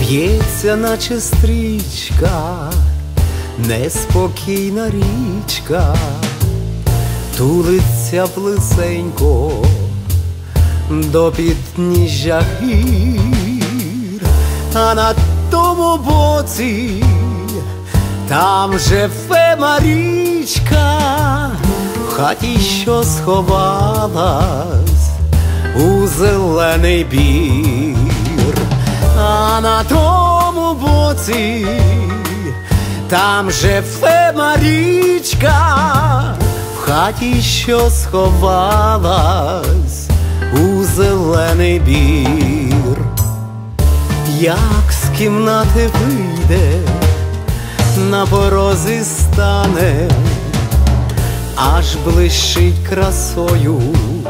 Б'ється, наче стрічка, неспокійна річка, тулиться близенько до підніжжя гір, а на тому боці там живе Марічка, в хаті, що сховалась у зелений бір. А на тому боці там живе Марічка, в хаті, що сховалась у зелений бір. Як з кімнати вийде, на порозі стане, аж блищить красою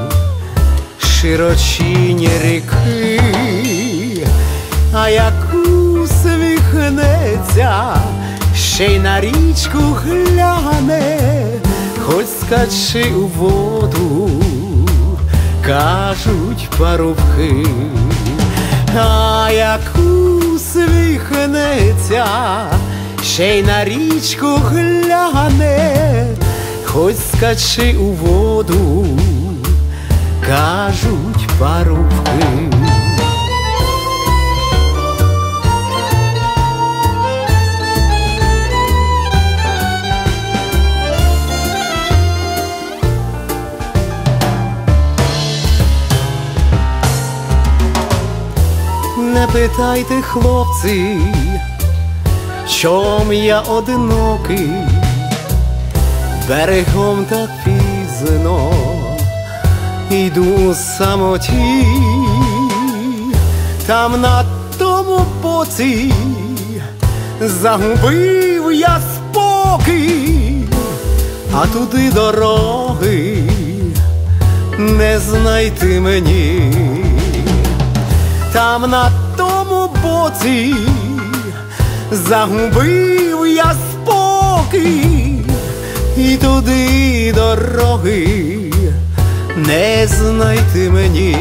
широчінь ріки. А як усміхнеться, ще й на річку гляне, хоч скачи у воду, кажуть парубки. А як усміхнеться, ще й на річку гляне, хоч скачи у воду, кажуть парубки. Не питайте, хлопці, чом я одинокий, берегом так пізно йду у самоті. Там на тому боці загубив я спокій, а туди дороги не знайти мені. Там на тому боці загубив я спокій, і туди дороги не знайти мені.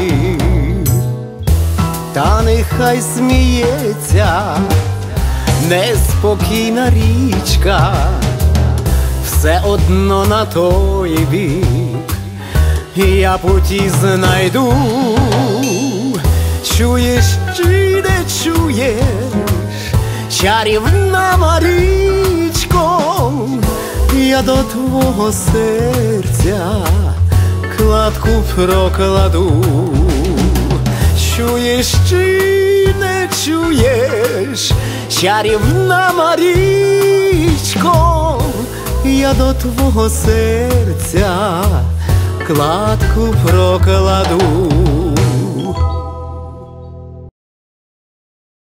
Та нехай сміється неспокійна річка, все одно на той бік я путі знайду. Чуєш чи не чуєш, чарівна Марічко, я до твого серця кладку прокладу. Чуєш чи не чуєш, чарівна Марічко, я до твого серця кладку прокладу.